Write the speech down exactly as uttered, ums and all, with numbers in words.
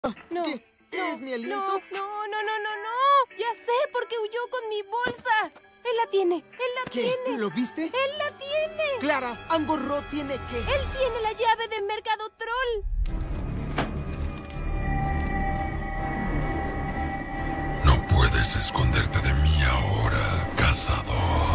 No. ¿Qué? No, ¿Es mi aliento? No, no, no, no, no, no. Ya sé, porque huyó con mi bolsa. Él la tiene, él la ¿Qué? tiene. ¿Lo viste? Él la tiene. Clara, Angorro tiene que... Él tiene la llave de Mercado Troll. No puedes esconderte de mí ahora, cazador.